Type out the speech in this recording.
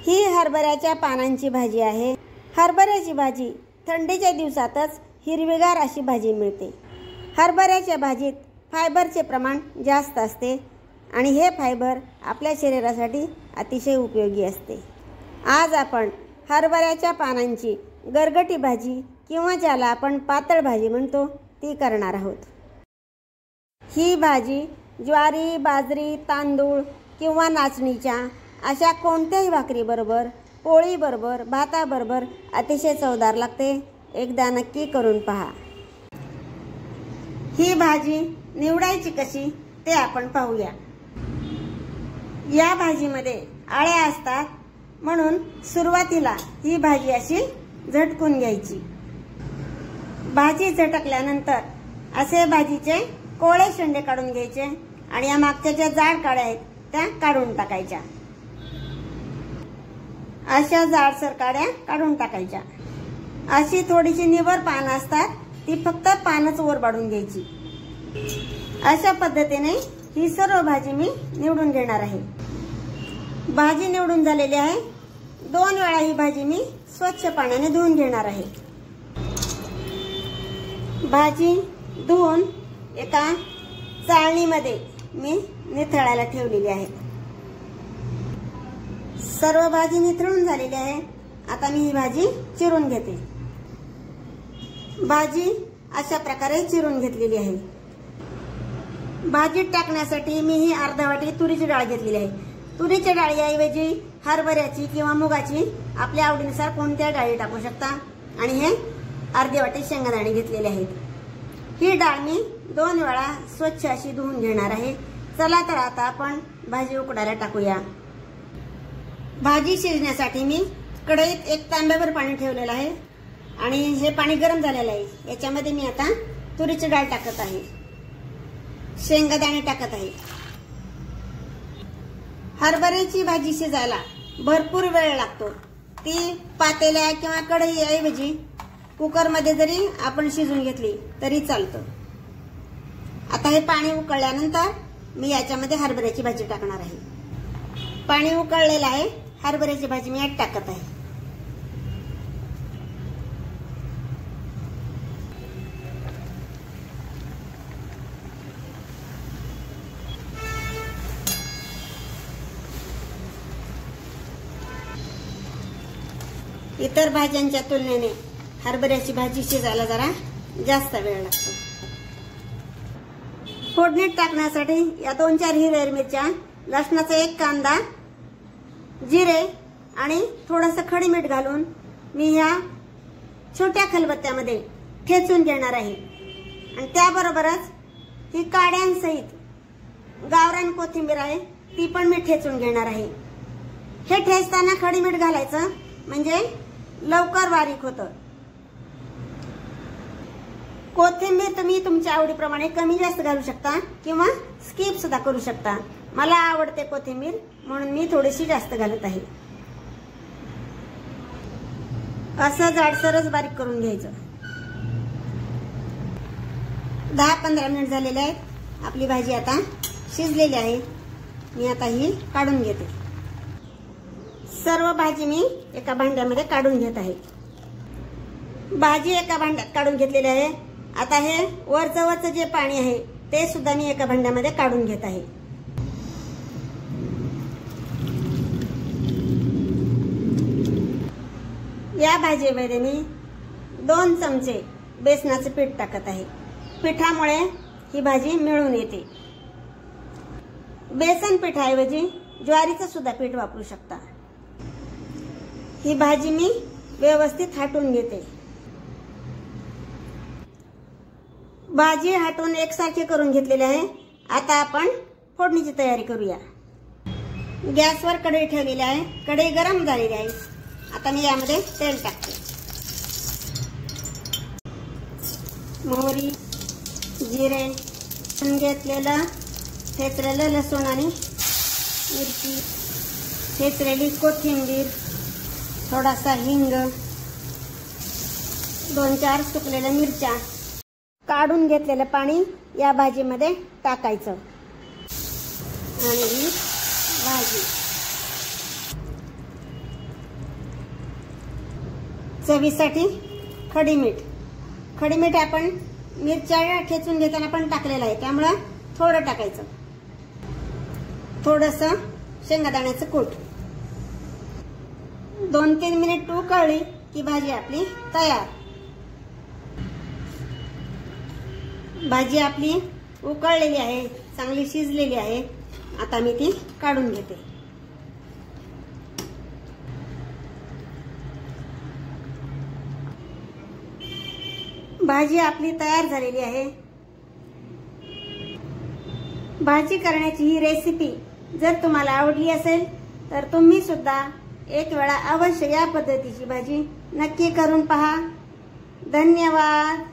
ही हरभऱ्याच्या पानांची भाजी आहे। हरभऱ्याची भाजी थंडीच्या दिवसातच हिरवीगार अशी भाजी मिळते। हरभऱ्याच्या भाजीत फायबरचे प्रमाण जास्त असते आणि हे फायबर आपल्या शरीरासाठी अतिशय उपयोगी असते। आज आपण हरभऱ्याच्या पानांची गरगटी भाजी किंवा ज्याला आपण पातळ भाजी म्हणतो ती करणार आहोत। ही भाजी ज्वारी, बाजरी, तांदूळ किंवा नाचणीच्या अशा कोणत्याही भाकरीबरोबर, पोळीबरोबर, भाताबरोबर अतिशय चवदार लागते। एकदा नक्की करून पहा। ही भाजी निवडायची कशी ते आपण पाहूया। या भाजीमध्ये आळ्या असतात, म्हणून सुरुवातीला ही भाजी अशी झटकून घ्यायची। भाजी झटकल्यानंतर असे भाजीचे कोळे शेंडे काढून घ्यायचे आणि या मागच्या ज्या जाड काड्या आहेत त्या काढून टाकायच्या। अशा जाडसर काड्या काढून टाकायच्या। अशी थोडीशी निबर पानं असतात, ती फक्त पानच वर बाळून घ्यायची। अशा पद्धतीने ही सर्व भाजी मी निवडून घेणार आहे। भाजी निवडून झालेली आहे। 2 वेळा ही भाजी मी स्वच्छ पाण्याने धुवून घेणार आहे। भाजी धुवून एका चाळणीमध्ये मी निथळायला ठेवलेली आहे। सर्व भाजी निथळून झालेली आहे। आता मी ही भाजी चिरून घेते। भाजी अशा प्रकारे चिरून घेतलेली आहे। भाजीत टाकण्यासाठी मी ही अर्धा वाटी तुरीची डाळ घेतलेली आहे। तुरीच्या डाळीऐवजी हरभऱ्याची किंवा मुगाची आपल्या आवडीनुसार कोणत्या डाळी टाकू शकता। आणि हे अर्धी वाटी शेंगदाणे घेतलेले आहेत। ही डाळ मी 2 वेळा स्वच्छ अशी धुवून घेणार आहे। चला तर आता आपण भाजी उकडायला टाकूया। भाजी शिजण्यासाठी मी कढईत 1 तांब्याभर पाणी ठेवलेलं आहे आणि हे पाणी गरम झालेलं आहे। याच्यामध्ये मी आता तुरीची डाळ टाकत आहे, शेंगदाणे टाकत आहे। हरभऱ्याची भाजी शिजायला भरपूर वेळ लागतो। ती पातेल्या किंवा कढईऐवजी कुकरमध्ये जरी आपण शिजून घेतली तरी चालतं। आता हे पाणी उकळल्यानंतर मी याच्यामध्ये हरभऱ्याची भाजी टाकणार आहे। पाणी उकळलेलं आहे। हरभऱ्याची भाजी मी यात टाकत आहे। इतर भाज्यांच्या तुलनेने हरभऱ्याची भाजी शिजायला जरा जास्त वेळ लागतो। फोडणीत टाकण्यासाठी या 2-4 हिरव्या मिरच्या, लसणाचा 1 कांदा, जिरे आणि थोडंसं खडी मीठ घालून मी ह्या छोट्या खलबत्त्यामध्ये ठेचून घेणार आहे। आणि त्याबरोबरच ही काड्यांसहित गावरान कोथिंबीर आहे, ती पण मी ठेचून घेणार आहे। हे ठेचताना खडी मीठ घालायचं म्हणजे लवकर बारीक होतं। कोथिंबीर तुम्ही तुमच्या आवडीप्रमाणे कमी जास्त घालू शकता किंवा स्किप सुद्धा करू शकता। मला आवडते कोथिंबीर म्हणून मी थोडीशी जास्त घालत आहे। असं जाडसरच बारीक करून घ्यायचं। 10-15 मिनिट झालेले आहेत। आपली भाजी आता शिजलेली आहे। मी आता ही काढून घेते। सर्व भाजी मी एका भांड्यामध्ये काढून घेत आहे। भाजी एका भांड्यात काढून घेतलेली आहे। आता हे वरचं जे पाणी आहे ते सुद्धा मी एका भांड्यामध्ये काढून घेत आहे। या भाजीमध्ये मी 2 चमचे बेसनाचे पीठ टाकत आहे। पिठामुळे ही भाजी मिळून येते। बेसन पिठाऐवजी ज्वारीचं सुद्धा पीठ वापरू शकता। ही भाजी मी व्यवस्थित हाटून घेते। भाजी हाटून एकसारखी करून घेतलेली आहे। आता आपण फोडणीची तयारी करूया। गॅसवर कढई ठेवलेली आहे। कढई गरम झालेली आहे। आता मी यामध्ये तेल टाकते। मोहरी, जिरे, घेतलेलं ठेचलेलं लसूण आणि मिरची, ठेचलेली कोथिंबीर, थोडासा हिंग, 2-4 सुकलेल्या मिरच्या, काढून घेतलेलं पाणी या भाजीमध्ये टाकायचं आणि ही भाजी चवीसाठी खडी मीठ. खडी मीठ आपण मिरच्या ठेचून घेताना पण टाकलेलं आहे, त्यामुळं थोडं टाकायचं. थोडंसं शेंगदाण्याचं कूट. 2-3 मिनिट उकळली की भाजी आपली तयार. भाजी आपली उकळलेली आहे, चांगली शिजलेली आहे. आता मी ती काढून घेते. भाजी आपली तयार झालेली आहे. भाजी करण्याची ही रेसिपी जर तुम्हाला आवडली असेल तर तुम्ही सुद्धा एक वेळा अवश्य या पद्धतीची भाजी नक्की करून पहा. धन्यवाद.